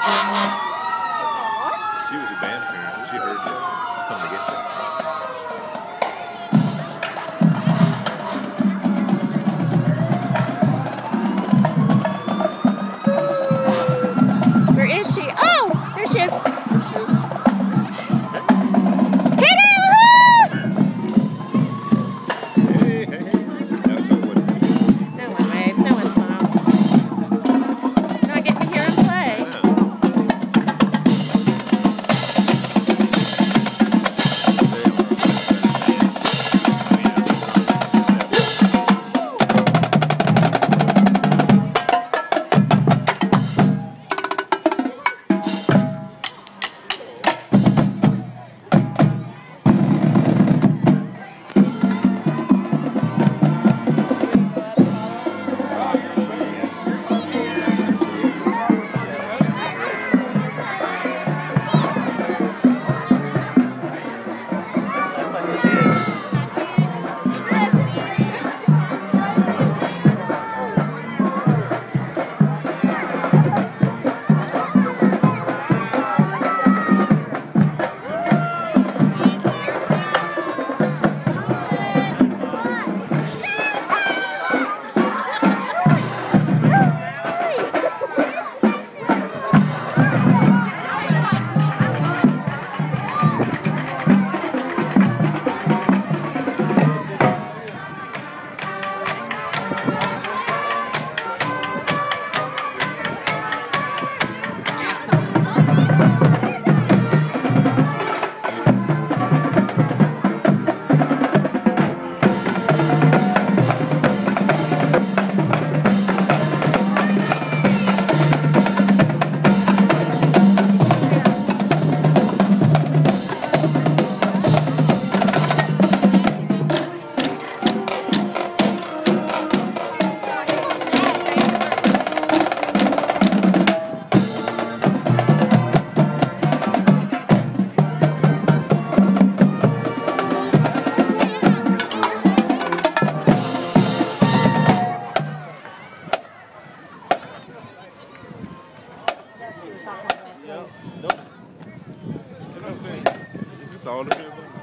She was a band parent. She heard you come to get you. Where is she? Oh, there she is. Katie, Hey, hey, that's so what it is. no one waves, no one smiles. Not getting to hear him play. It just all depends on